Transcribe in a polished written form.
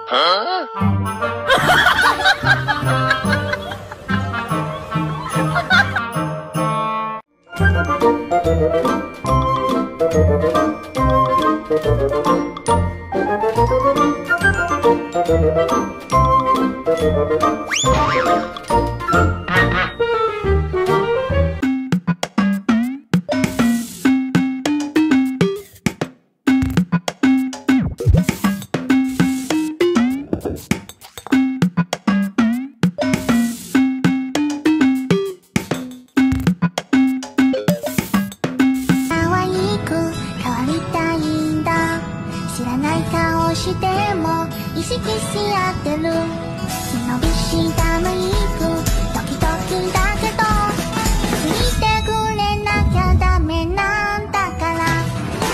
知らない顔しても意識し合ってる。背伸びしたメイクドキドキだけ